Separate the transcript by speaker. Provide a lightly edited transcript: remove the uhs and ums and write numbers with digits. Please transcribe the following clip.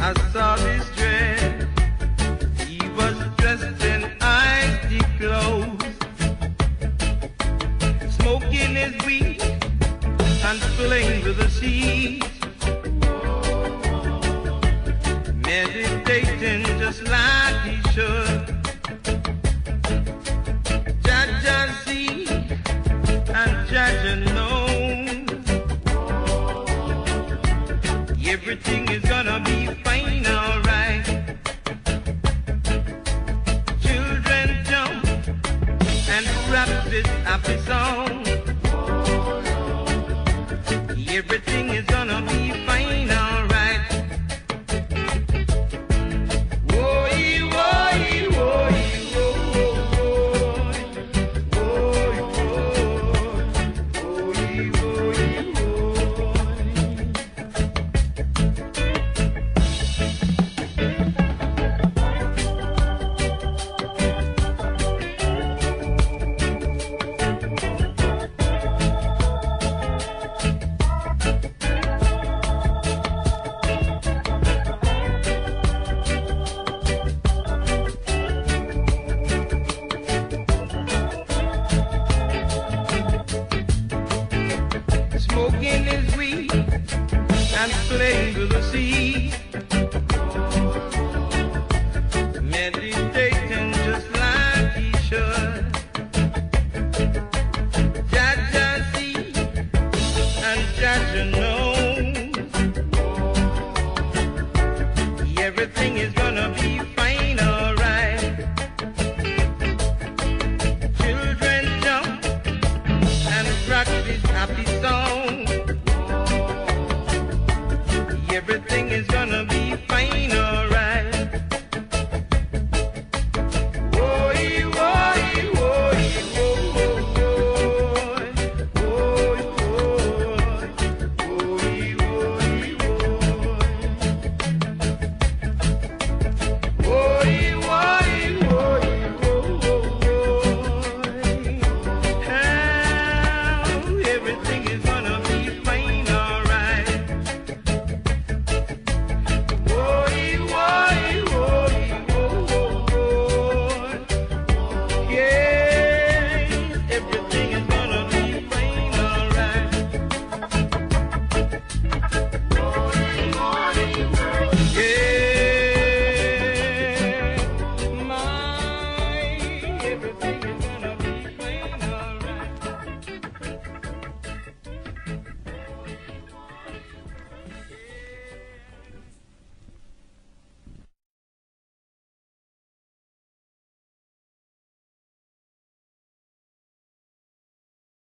Speaker 1: I saw this dread. He was dressed in icy clothes, smoking his weed and playing with the seas, meditating just like he should. Jaja see and Jaja know everything is gonna be fine, alright. Children jump and rap this happy song. Everything is gonna be fine, alright. Woy, woy, woy, smoking his weed and playing with the sea, meditating just like he should. Jaja see and Jaja know everything is